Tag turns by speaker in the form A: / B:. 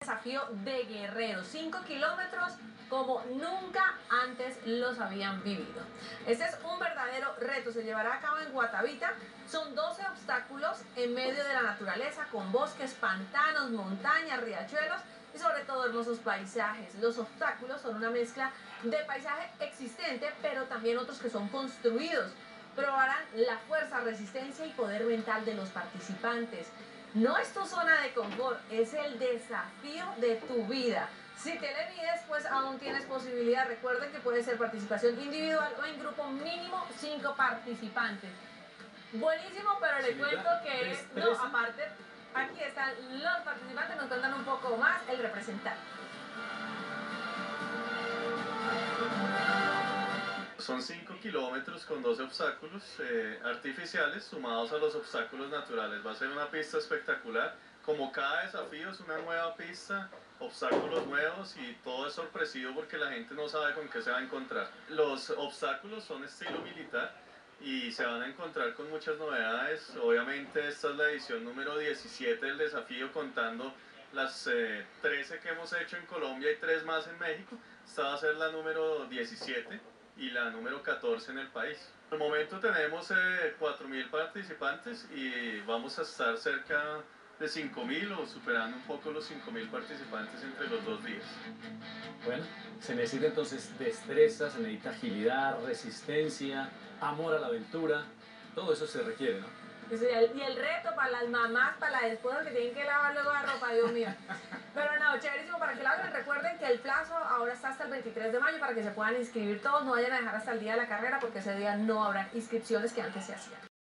A: Desafío de guerreros, 5 kilómetros como nunca antes los habían vivido. Este es un verdadero reto, se llevará a cabo en Guatavita. Son 12 obstáculos en medio de la naturaleza, con bosques, pantanos, montañas, riachuelos y sobre todo hermosos paisajes. Los obstáculos son una mezcla de paisaje existente, pero también otros que son construidos. Probarán la fuerza, resistencia y poder mental de los participantes. No es tu zona de confort, es el desafío de tu vida. Si te le mides, pues aún tienes posibilidad. Recuerden que puede ser participación individual o en grupo, mínimo 5 participantes. Buenísimo, pero le cuento que no, aparte, aquí están los participantes, nos cuentan un poco más el representante.
B: Son 5 kilómetros con 12 obstáculos artificiales sumados a los obstáculos naturales. Va a ser una pista espectacular. Como cada desafío es una nueva pista, obstáculos nuevos y todo es sorpresivo porque la gente no sabe con qué se va a encontrar. Los obstáculos son estilo militar y se van a encontrar con muchas novedades. Obviamente esta es la edición número 17 del desafío, contando las 13 que hemos hecho en Colombia y 3 más en México. Esta va a ser la número 17 y la número 14 en el país. Al momento tenemos 4.000 participantes y vamos a estar cerca de 5.000 o superando un poco los 5.000 participantes entre los 2 días.
C: Bueno, se necesita entonces destreza, se necesita agilidad, resistencia, amor a la aventura, todo eso se requiere, ¿no?
A: Y el reto para las mamás, para las esposas que tienen que lavar luego la ropa, Dios mío. Pero no, chéverísimo para que lo hagan. Recuerden que el plazo ahora está hasta el 23 de mayo para que se puedan inscribir todos. No vayan a dejar hasta el día de la carrera porque ese día no habrá inscripciones que antes se hacían.